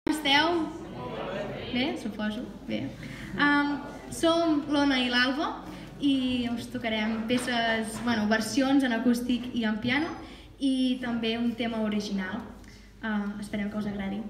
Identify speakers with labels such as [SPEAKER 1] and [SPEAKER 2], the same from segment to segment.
[SPEAKER 1] Esteu? Bé, suposo. Bé. Som l'Ona i l'Alba i us tocarem peces, versions en acústic i en piano i també un tema original. Esperem que us agradi.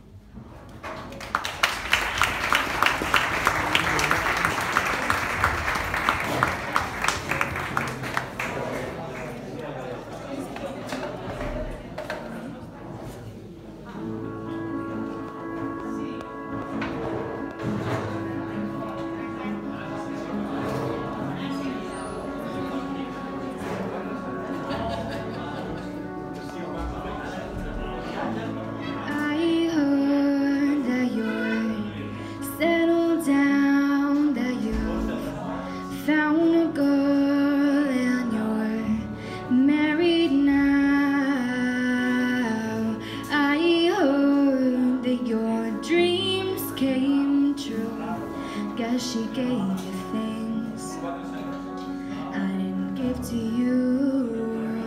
[SPEAKER 2] She gave you things I didn't give to you.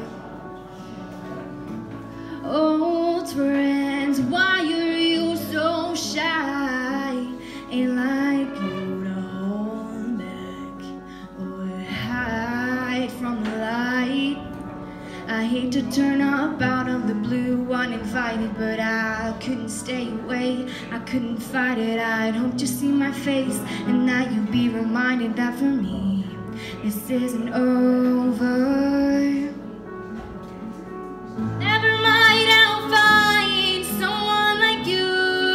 [SPEAKER 2] Old friends, why are you so shy? Ain't like you to hold back or hide from the light. I hate to turn up out of the blue uninvited, but I couldn't stay away, I couldn't fight it. I'd hoped to see my face, and now you'd be reminded that for me, this isn't over. Never mind, I'll find someone like you.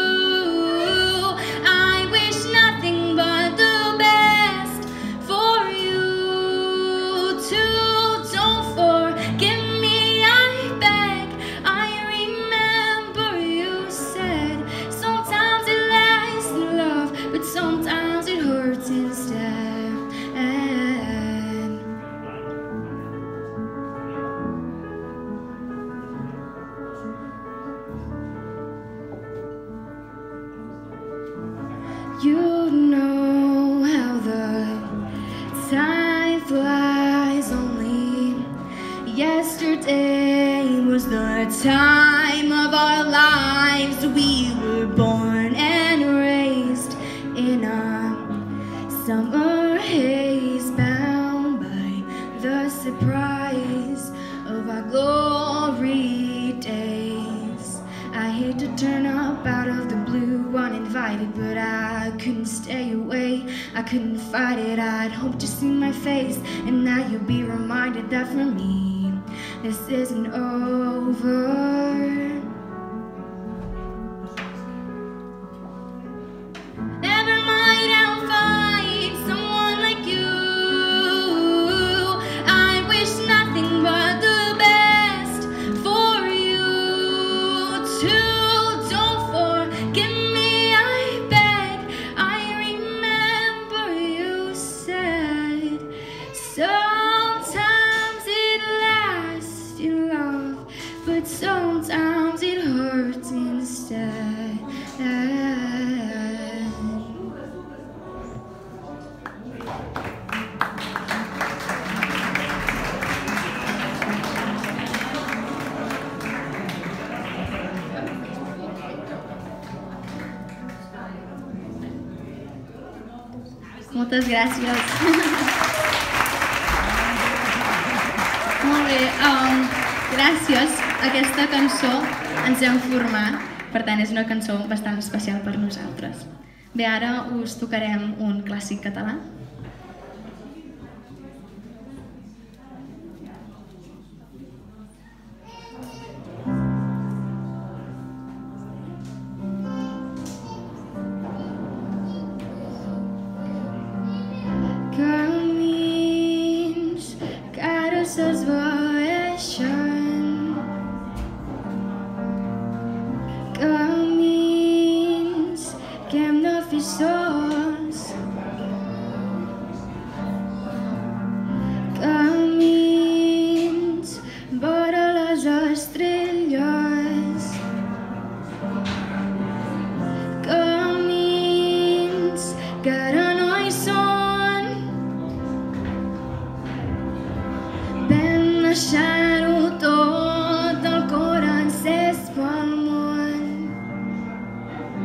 [SPEAKER 2] I wish nothing but the best for you too. Don't forget me, I beg. I remember you said sometimes it lasts in love, but sometimes it hurts instead. You know how the time flies. Only yesterday was the time of our lives. We were born and raised in a summer haze, bound by the surprise of our glory days. I hate to turn up out of the blue uninvited, but I couldn't stay away, I couldn't fight it. I'd hoped to see my face, and now you'll be reminded that for me, this isn't over. Sometimes it lasts in love, but sometimes it hurts instead.
[SPEAKER 1] Moltes gràcies. Molt bé, gràcies a aquesta cançó ens hem format, per tant és una cançó bastant especial per nosaltres. Bé, ara us tocarem un clàssic català.
[SPEAKER 2] Camins que ara s'esvaeixen, camins que hem de fer sols, camins vora les estrelles, camins que ara no hi són. Vam deixar-ho tot, el cor encès pel món.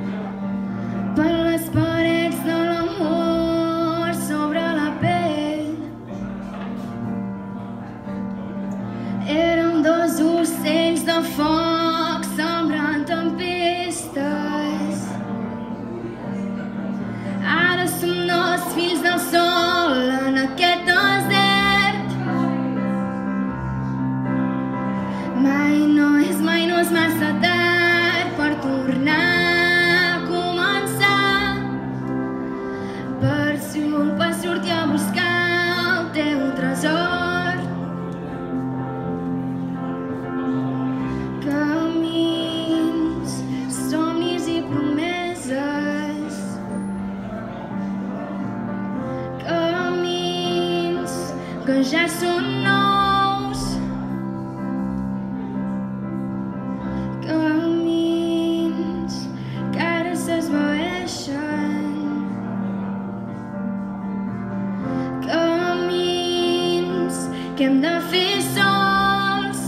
[SPEAKER 2] ja són nous. Camins que ara s'esvaeixen. Camins que hem de fer sols.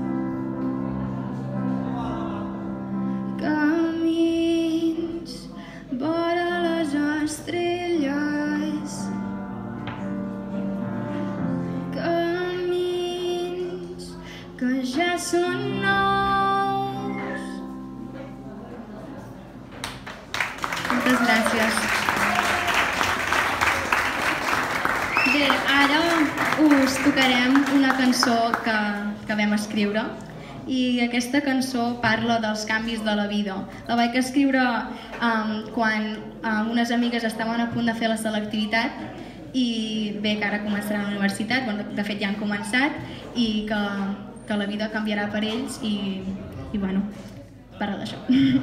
[SPEAKER 2] Camins vora les estrelles. Camins que ja són nous.
[SPEAKER 1] Moltes gràcies. Bé, ara us tocarem una cançó que vam escriure i aquesta cançó parla dels canvis de la vida. La vaig escriure quan unes amigues estaven a punt de fer la selectivitat i bé, que ara començaran a la universitat, bueno, de fet ja han començat, i que la vida canviarà per ells i bueno, parla d'això.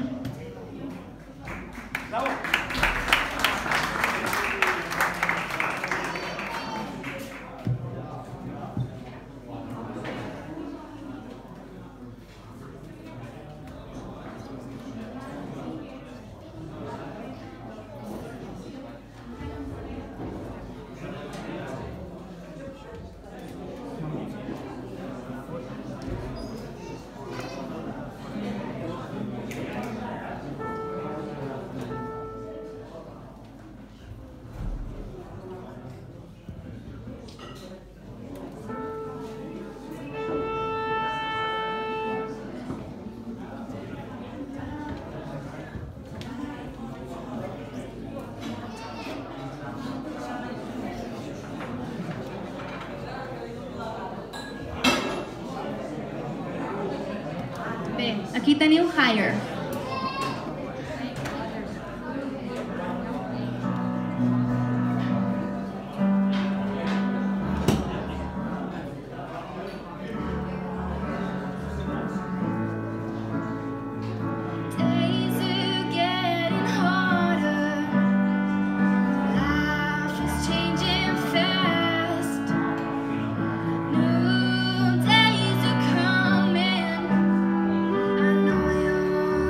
[SPEAKER 1] Bé, aquí teniu Higher.
[SPEAKER 2] Days are getting harder. Life is changing fast. New days are coming. I know you're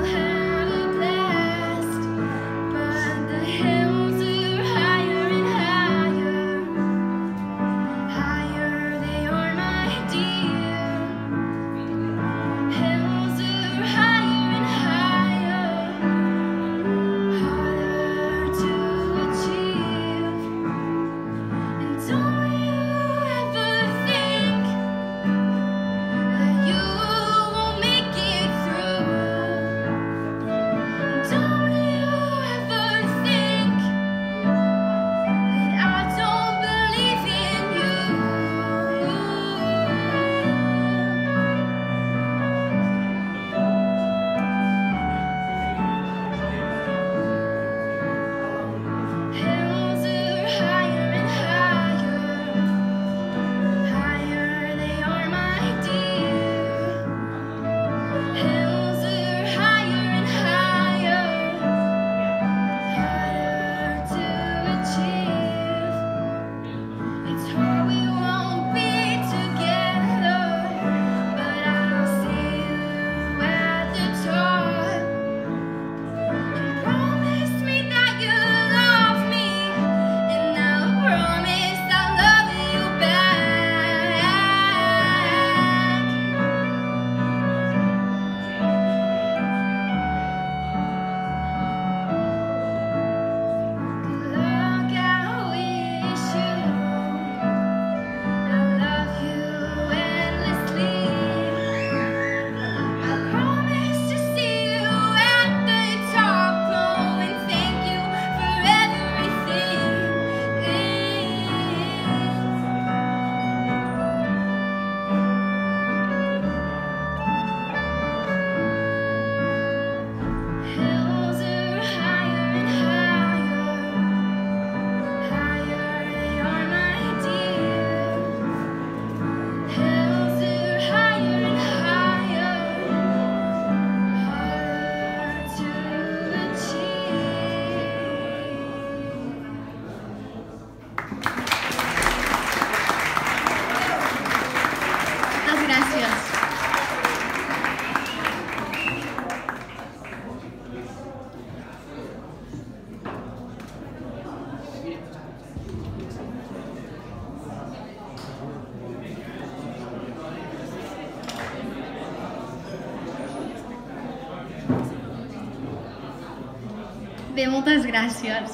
[SPEAKER 1] Bé, moltes gràcies.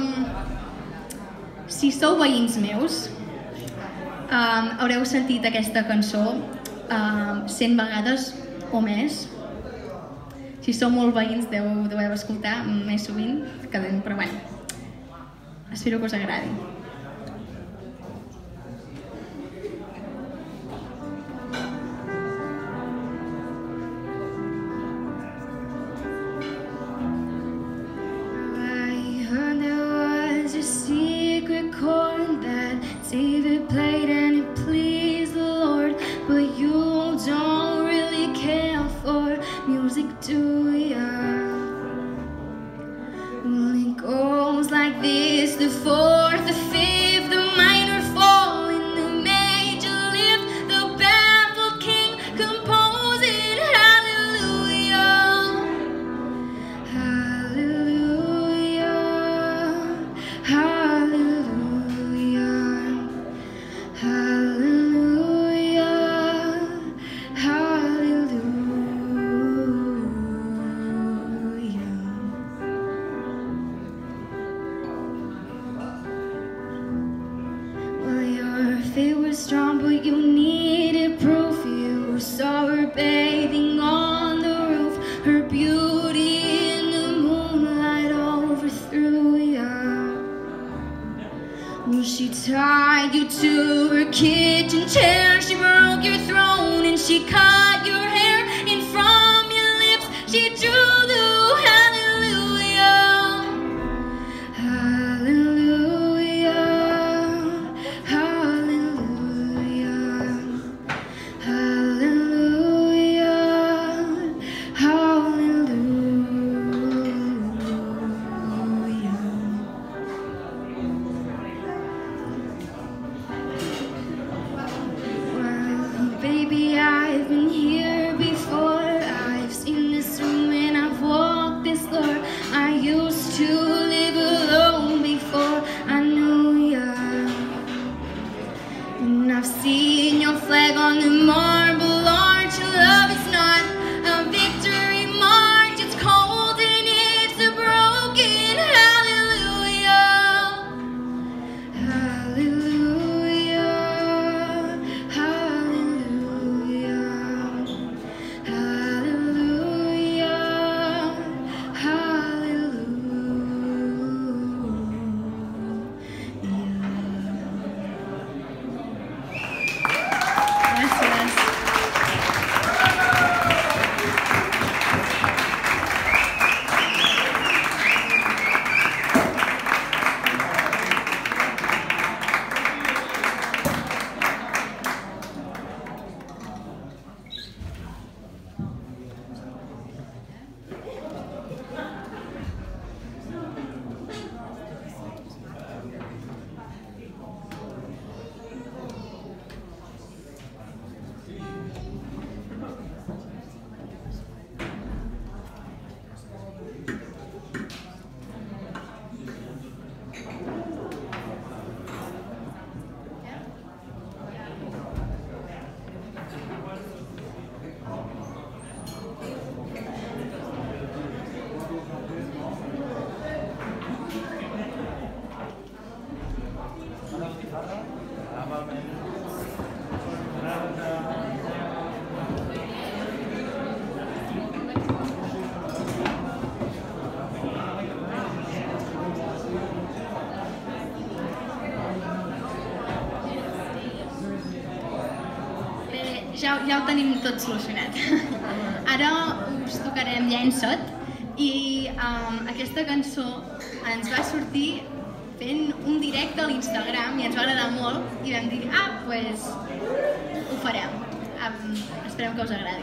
[SPEAKER 1] Si sou veïns meus, haureu sentit aquesta cançó 100 vegades o més. Si sou molt veïns, deveu escoltar més sovint, però bueno, espero que us agradi.
[SPEAKER 2] David played and it pleased the Lord, but you don't really care for music, do ya? Well, it goes like this: the fourth, the fifth, the minor fall in the major lift, the baffled king composing hallelujah, hallelujah, hallelujah. Strong, but you needed proof. You saw her bathing on the roof, her beauty in the moonlight overthrew ya. Well, she tied you to her kitchen chair, she broke your throne and she cut your hair, and from your lips she drew the hallelujah, hallelujah, hallelujah, hallelujah, hallelujah. Well, baby, I've been here before. I've seen this room and I've walked this floor. I used to live alone before I knew ya. And I've seen your flag on the marble arch. Love is not a victory march, it's cold and it's a broken hallelujah, hallelujah, hallelujah, hallelujah,
[SPEAKER 1] Gràcies. Ja ho tenim tot solucionat. Ara us tocarem Llença't i aquesta cançó ens va sortir fent un directe a l'Instagram i ens va agradar molt i vam dir, doncs ho farem. Esperem que us agradi.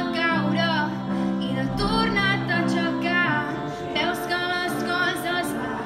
[SPEAKER 2] Tornat a aixecar, veus que les coses van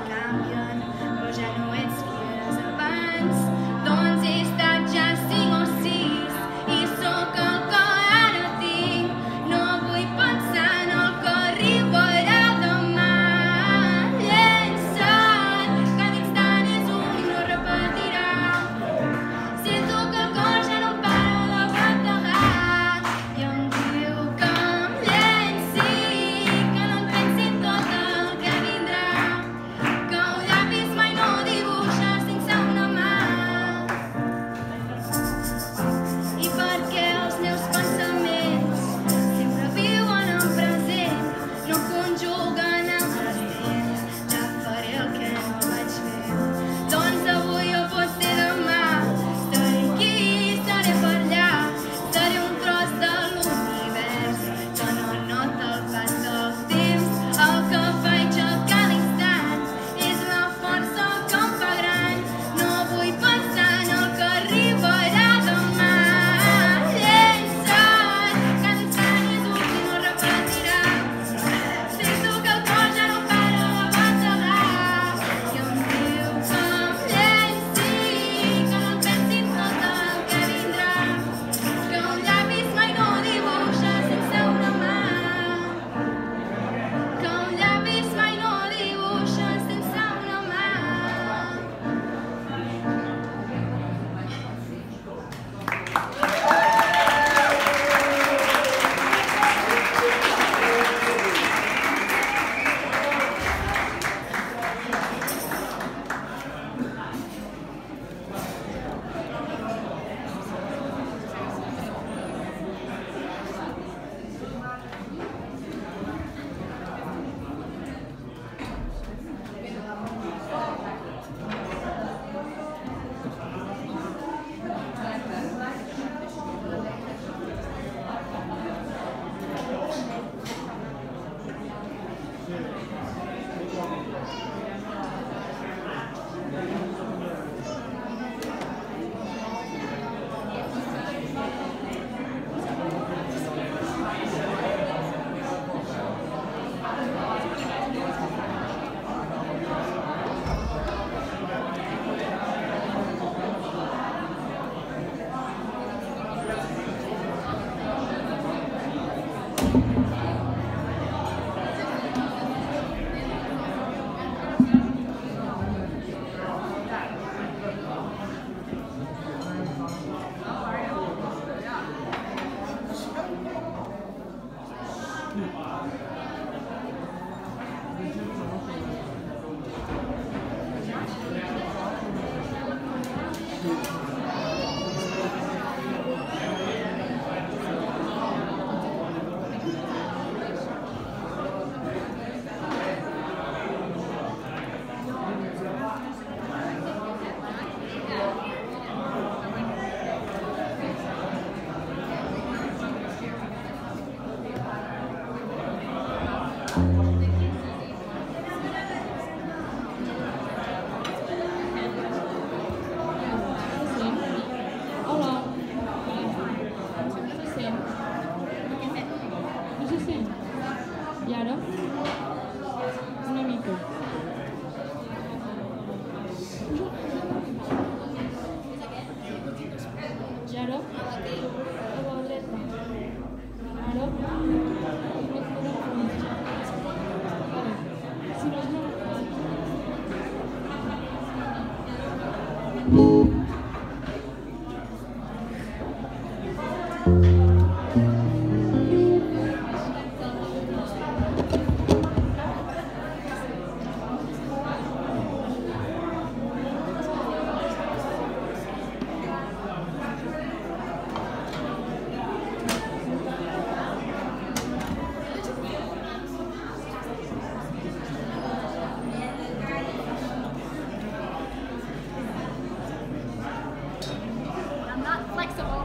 [SPEAKER 1] flexible.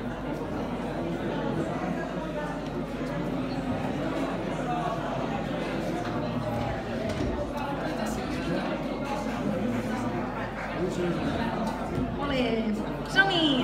[SPEAKER 1] Ole, som-hi!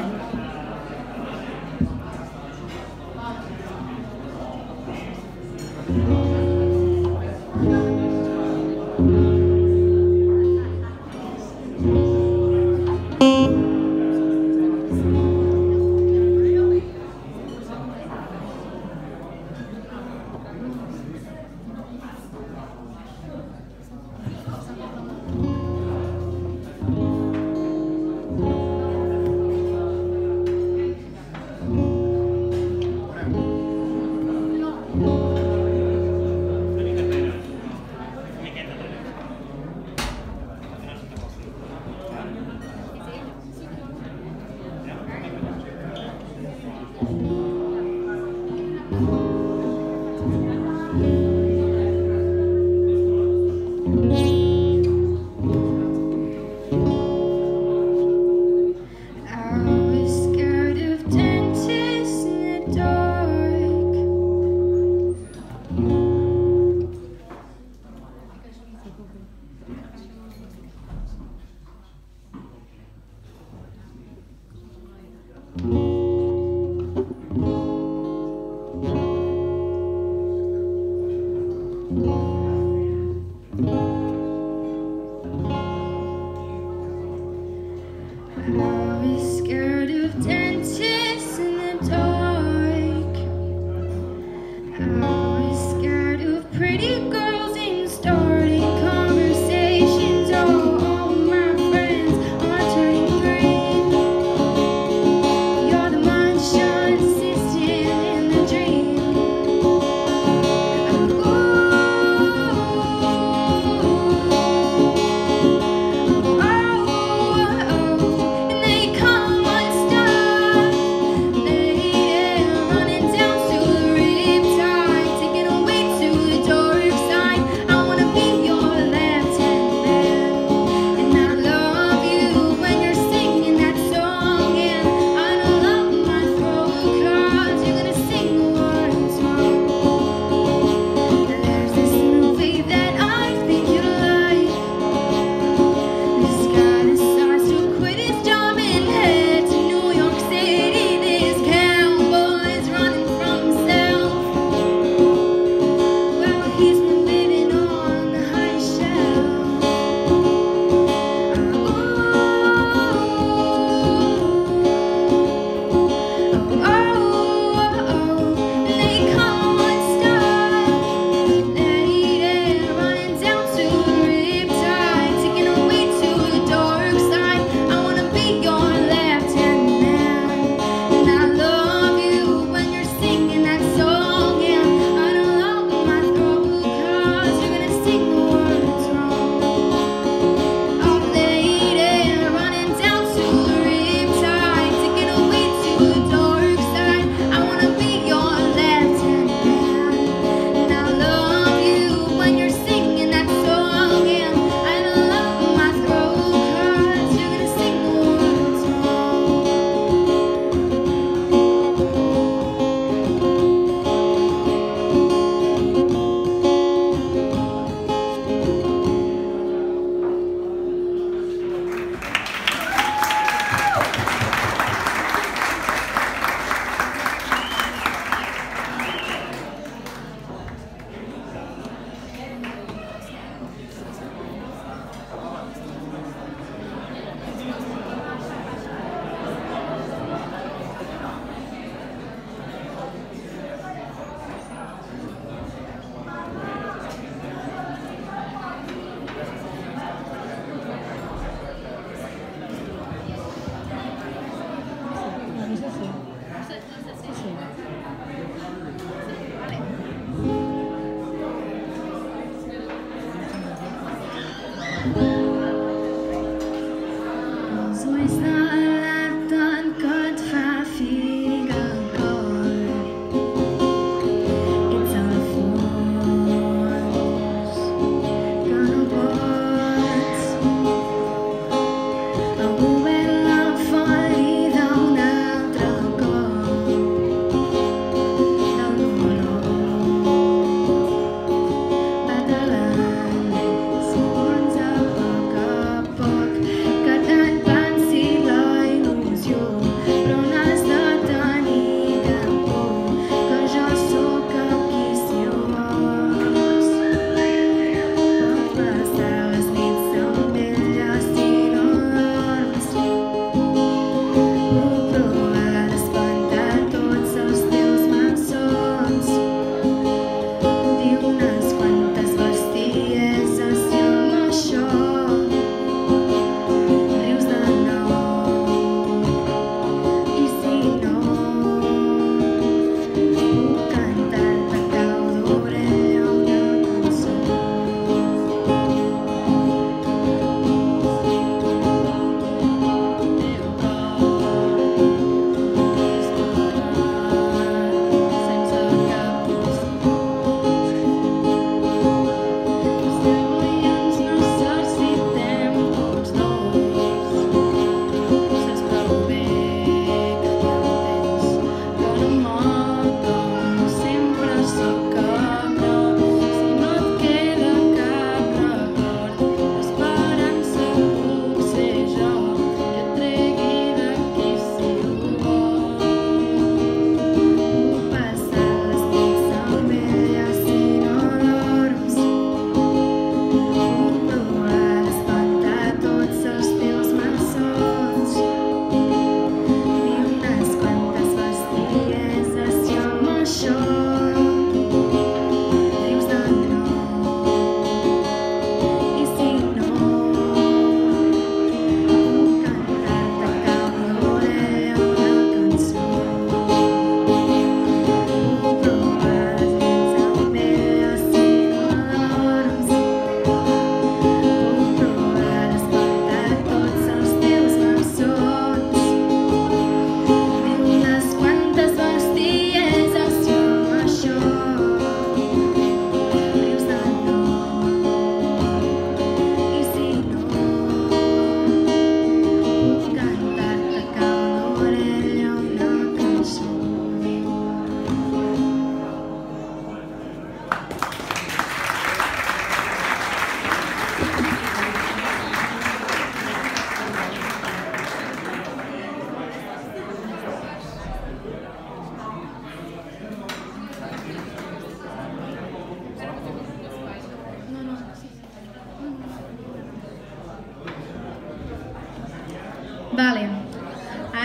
[SPEAKER 2] They come unstuck.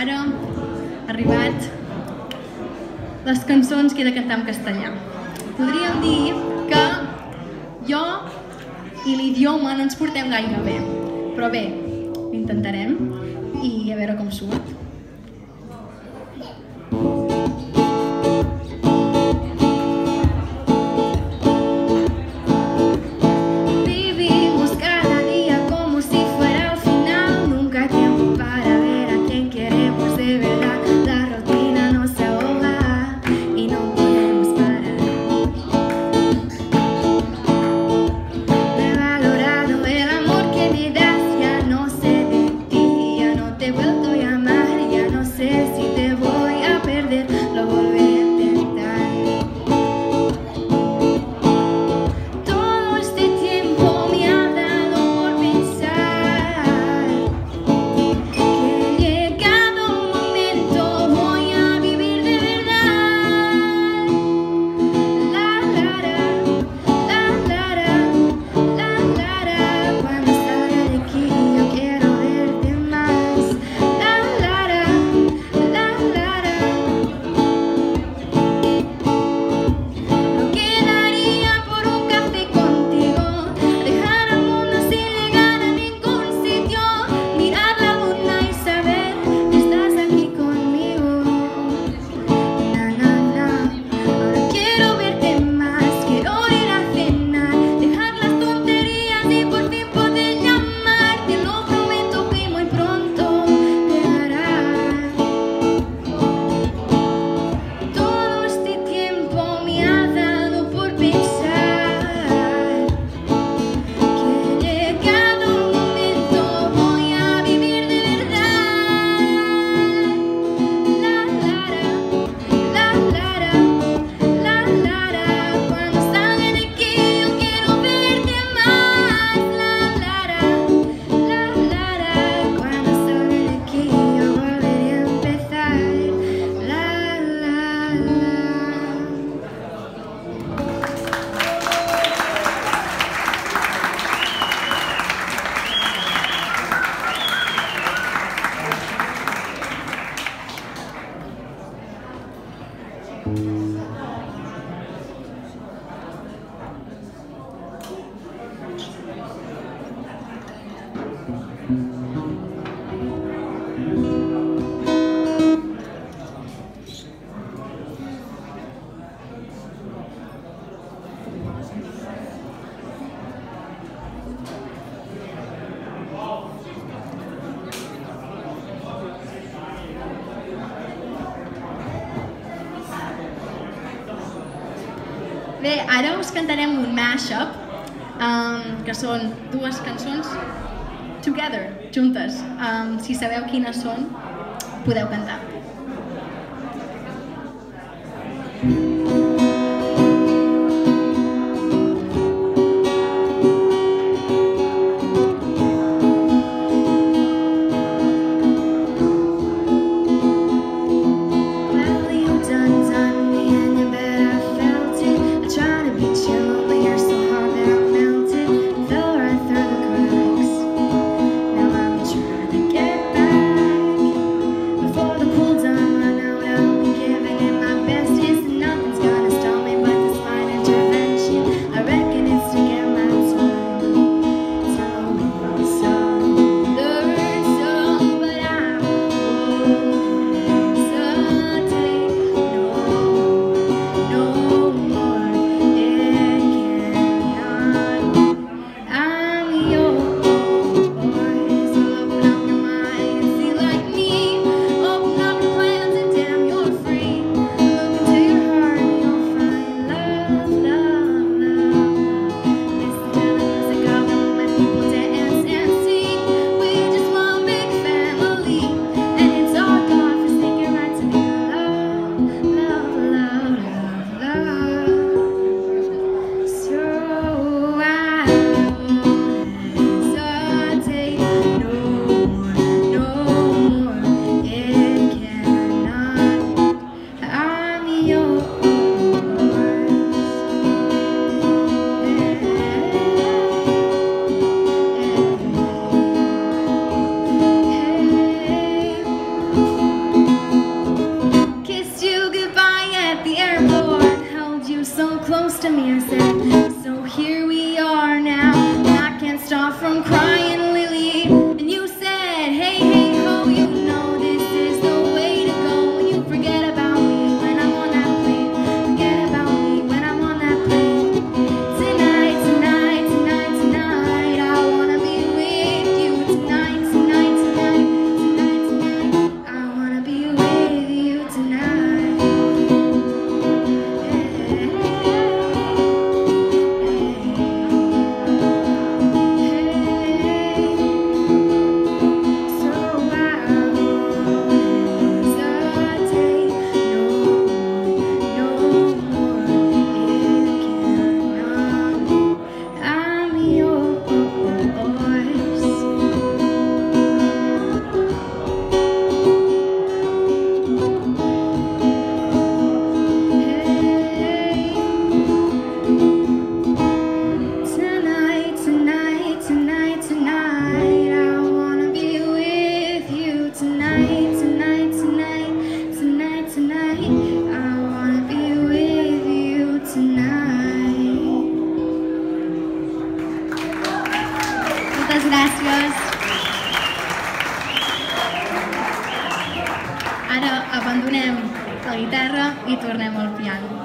[SPEAKER 1] ara ha arribat les cançons que he de cantar en castellà. Podríem dir que jo i l'idioma no ens portem gaire bé, però bé, ho intentarem i a veure com surt. Bé, ara us cantarem un mashup, que són dues cançons together, juntes. Si sabeu quines són, podeu cantar.
[SPEAKER 2] The
[SPEAKER 1] Ara abandonem la guitarra i tornem al piano.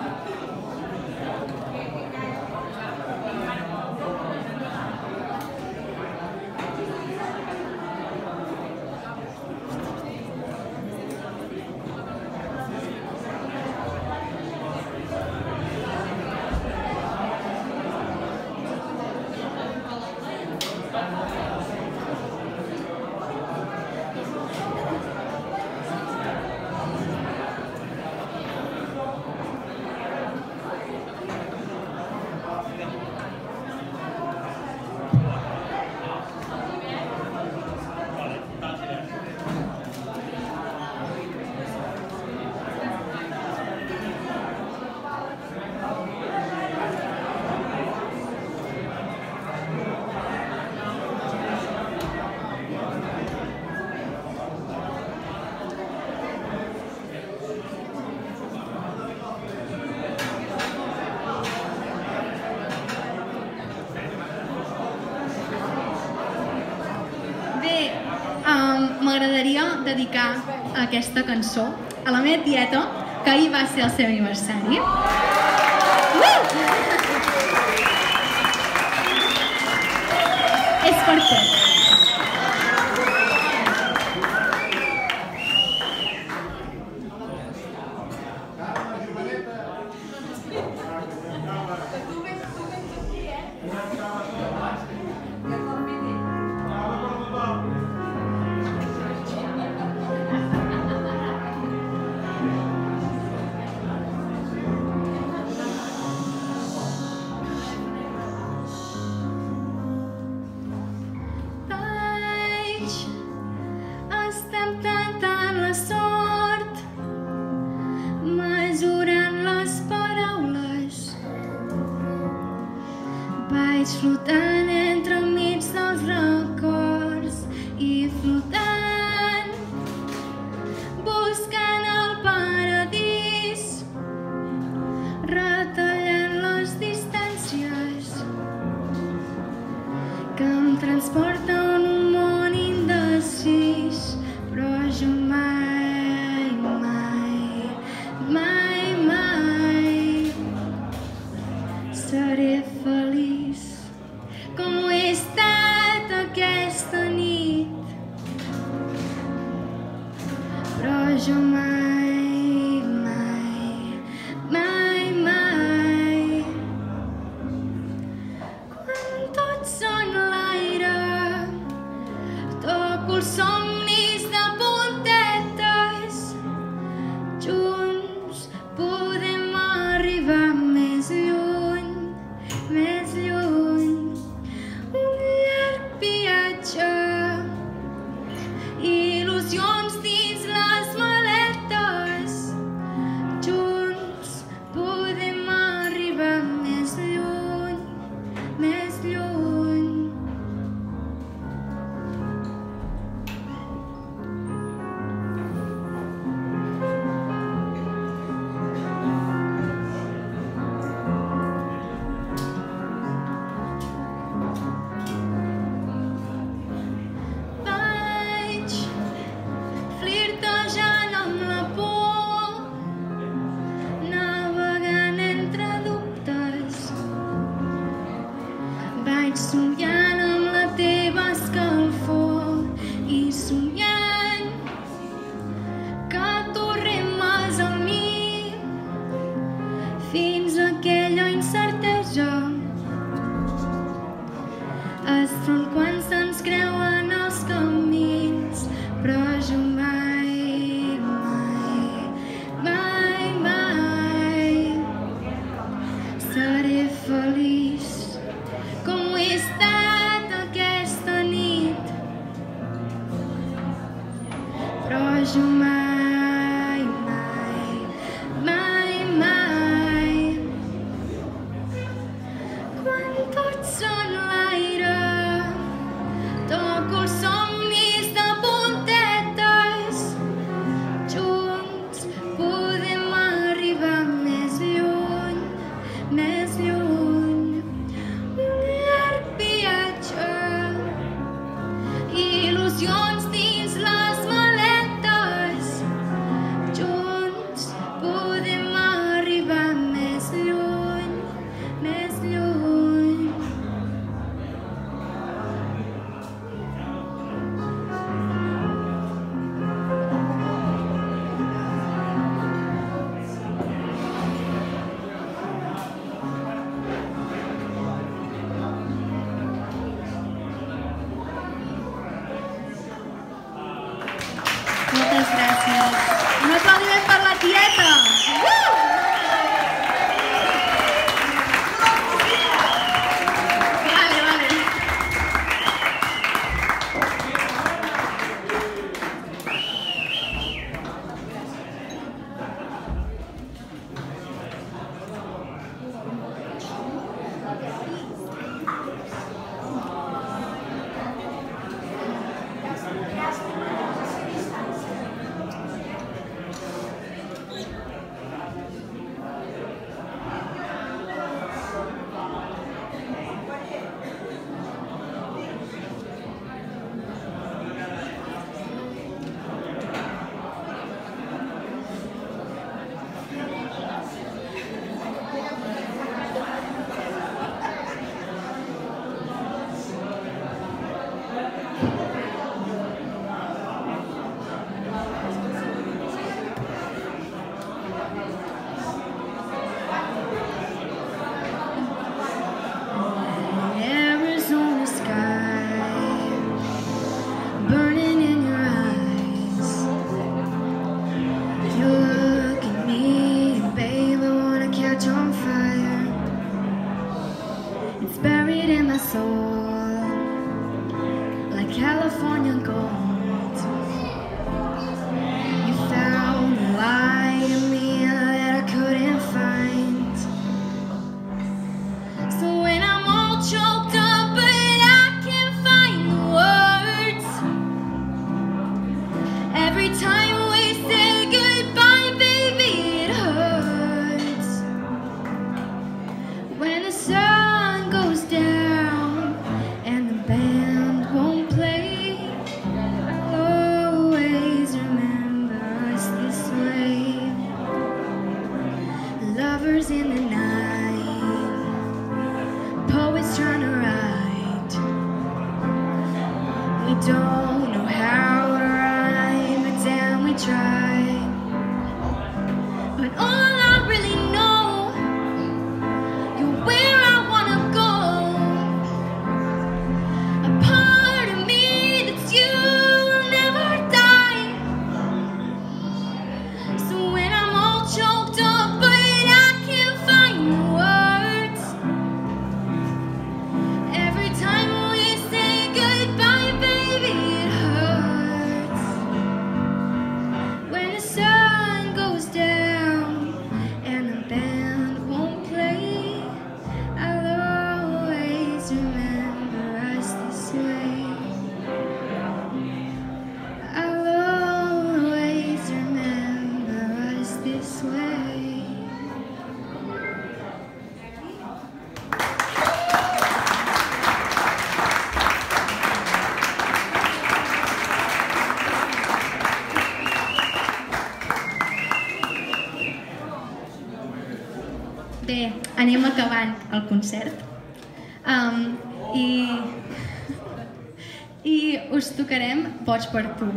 [SPEAKER 1] M'agradaria dedicar aquesta cançó a la meva tieta, que ahir va ser el seu aniversari. És per tu. Estem tentant la sort, mesurant les paraules. Vaig flotant entremig dels records i flotant, buscant el paradís, retallant les distàncies que em transporten un món indecis. Però jo mai, mai, mai, mai seré feliç com ho he estat aquesta nit. Però jo mai, mai, mai, mai, quan tot són l'aire, toco els somnis de puntetes, junts podem arribar més lluny, més lluny. Un llarg viatge, il·lusions dins les maletes,
[SPEAKER 2] soul like California gold. You found the light in me that I couldn't find. So when I'm all choked up but I can't find the words, every time we say goodbye, baby, it hurts. When the sun goes down and the band won't play, I'll always remember us this way. Lovers in the night, poets trying to write. We don't know how to rhyme, but damn, we try. But all I really know, you're where I wanna go. A part of me that's you will never die. So when I'm all choked up but I can't find the words, every time we say goodbye, baby, it hurts. When the sun goes down and the band won't play, I'll always remember us this way. I'll always remember us this way.
[SPEAKER 1] Bé, anem acabant el concert. I us tocarem Boig per tu.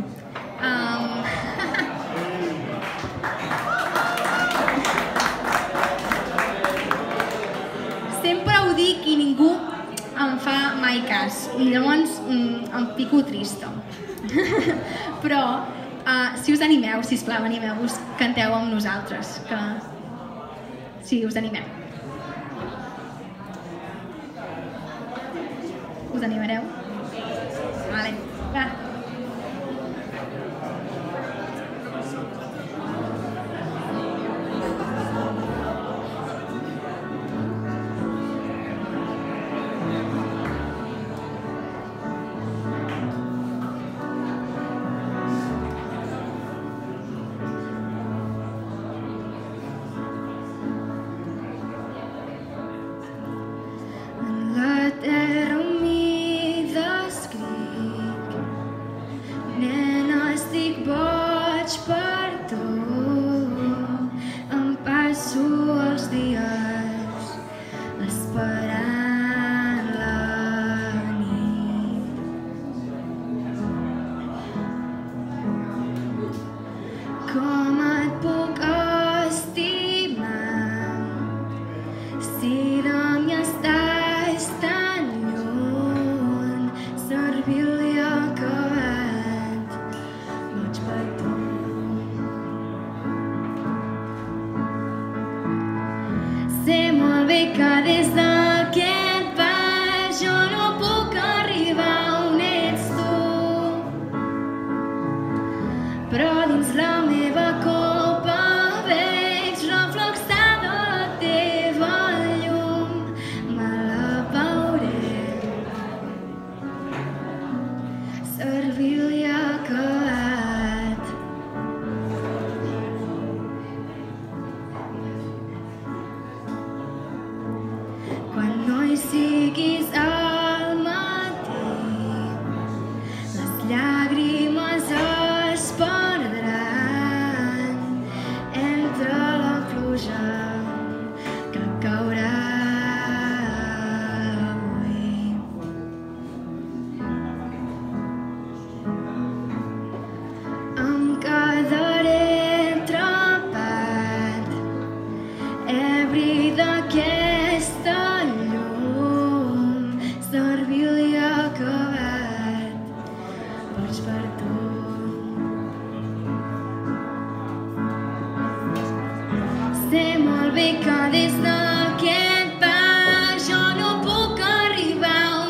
[SPEAKER 1] Sempre ho dic i ningú em fa mai cas, i llavors em pico trista. Però si us animeu, sisplau, animeu-vos, canteu amb nosaltres, que sí, us animeu. Us animareu? Vale, va.
[SPEAKER 2] Enlaterro mi descric, nena, estic boig per tu. Em passo els dies esperant la nit. Com et puc estimar si de mi estàs tan lluny? Servir-li acabat, boig per tu. Sé molt bé que des d'aquest pas jo no puc arribar on ets tu, però dins la meva copa veig reflexada la teva llum. Me la veuré, servir-li acabat. Quan no hi siguis al matí, les llàgrimes es perdran entre la pluja que caurà avui. Em quedaré atrapat, ebri d'aquesta llum, servir-li acabat, boig per tu. Sé molt bé que des d'aquest pas jo no puc arribar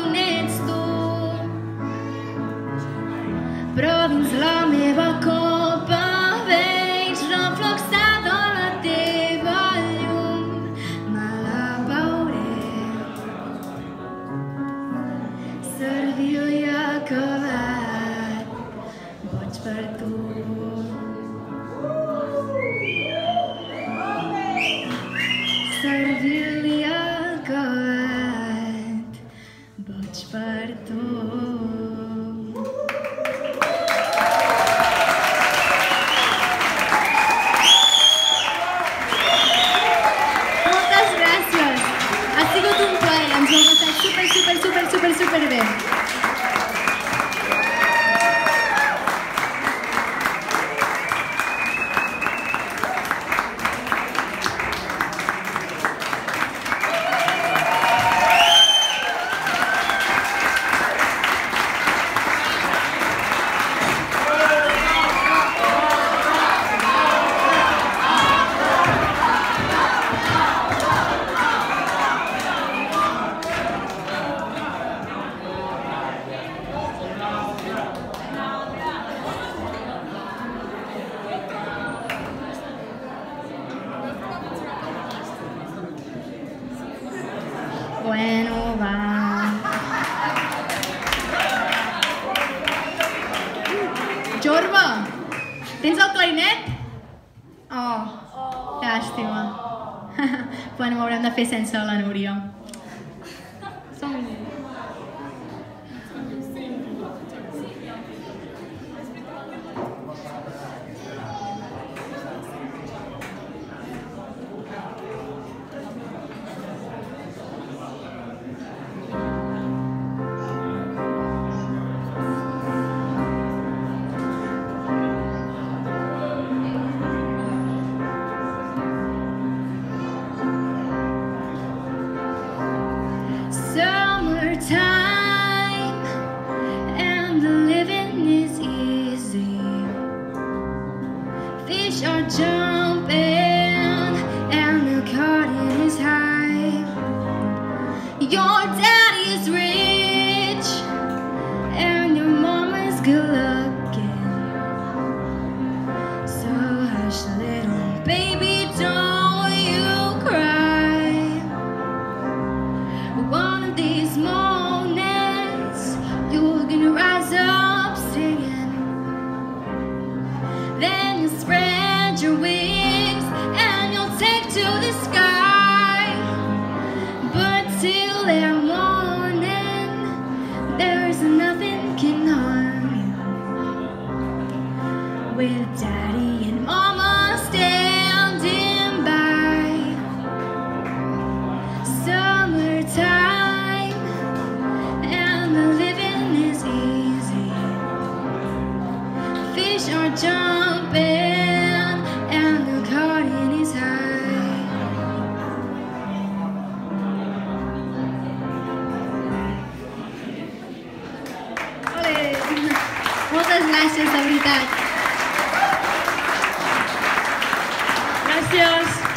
[SPEAKER 2] bueno va.
[SPEAKER 1] Jorba, tens el clarinet? Oh, llàstima. Bueno, ho haurem de fer sense la Núria. Som-hi.
[SPEAKER 2] Summertime, and the living is easy. Fish are jumping, and the cotton is high. Your daddy is rich, and your mama's good looking. So hush, little baby, don't you cry. One of these mornings, you're gonna rise up singing. Then you spread your wings and you'll take to the sky. But till that morning, there's nothing can harm you. With daddy and mama standing by. Summertime, and the living is easy. Fish are jumping, and the cotton is high.
[SPEAKER 1] Ole! Moltes gràcies, de veritat.
[SPEAKER 3] Gràcies.